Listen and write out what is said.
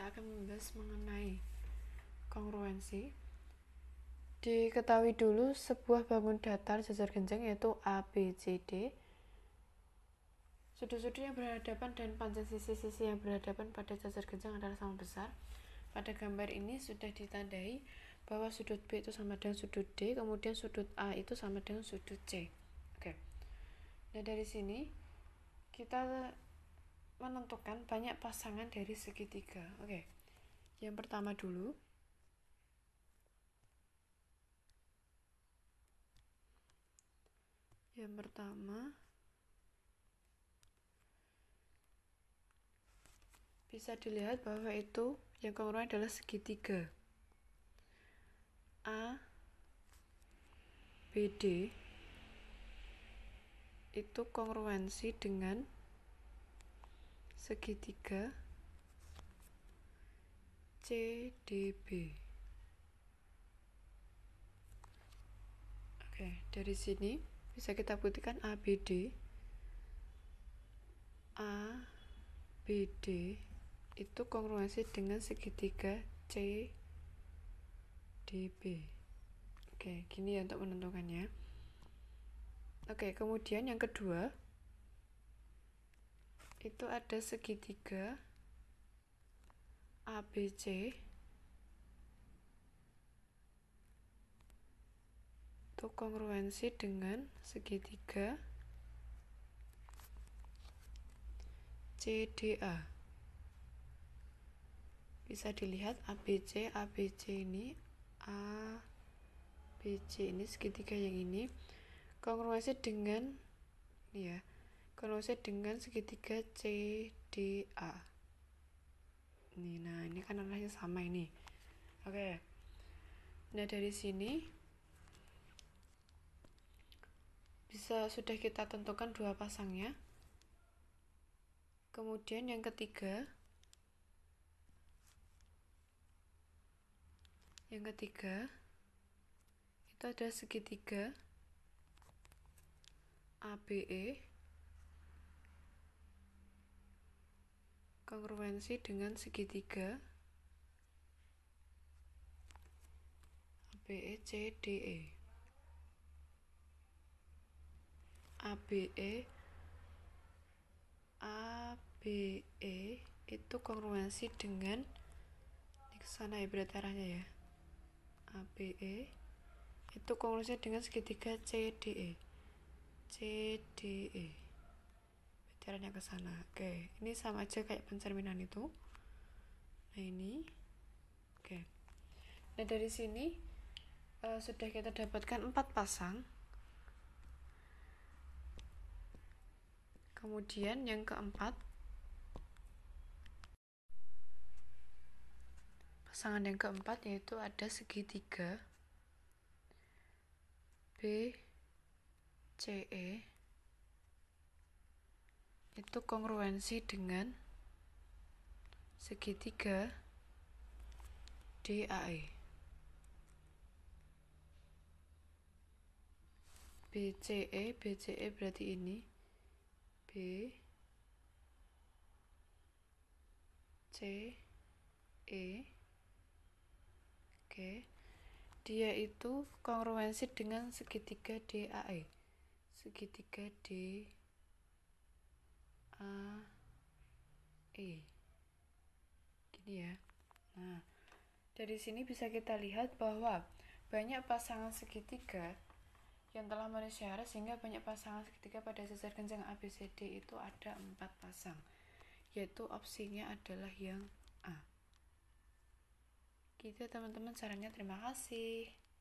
kita akan membahas mengenai kongruensi. Diketahui dulu sebuah bangun datar jajar genjang yaitu ABCD. Sudut-sudut yang berhadapan dan panjang sisi-sisi yang berhadapan pada jajar genjang adalah sama besar. Pada gambar ini sudah ditandai bahwa sudut B itu sama dengan sudut D, kemudian sudut A itu sama dengan sudut C. Oke. Nah, dari sini kita menentukan banyak pasangan dari segitiga. Oke. Yang pertama dulu. Yang pertama bisa dilihat bahwa itu yang kongruen adalah segitiga A BD itu kongruensi dengan segitiga CDB. Oke, dari sini bisa kita buktikan ABD itu kongruensi dengan segitiga CDB. Oke, gini ya untuk menentukannya. Oke, kemudian yang kedua itu ada segitiga ABC itu kongruensi dengan segitiga CDA. Bisa dilihat ABC ini ABC ini segitiga yang ini kongruensi dengan kongruensi dengan segitiga CDA. Nah, ini kan arahnya sama ini. Oke. Nah, dari sini sudah kita tentukan dua pasangnya. Kemudian yang ketiga itu ada segitiga ABE kongruensi dengan segitiga ABECDE. ABE itu kongruensi dengan di sana ya berarti arahnya ya. ABE itu kongruensi dengan segitiga CDE. Berarti arahnya ke sana. Oke, ini sama aja kayak pencerminan itu. Nah, ini. Oke. Nah, dari sini sudah kita dapatkan 4 pasang. Kemudian yang keempat, pasangan yang keempat yaitu ada segitiga BCE itu kongruensi dengan segitiga DAE. BCE berarti ini BCE. Oke. Dia itu kongruensi dengan segitiga DAE. Segitiga DAE. Gini ya. Nah, dari sini bisa kita lihat bahwa banyak pasangan segitiga yang telah memenuhi syarat sehingga banyak pasangan segitiga pada jajar genjang ABCD itu ada 4 pasang, yaitu opsinya adalah yang A. Gitu teman-teman caranya. Terima kasih.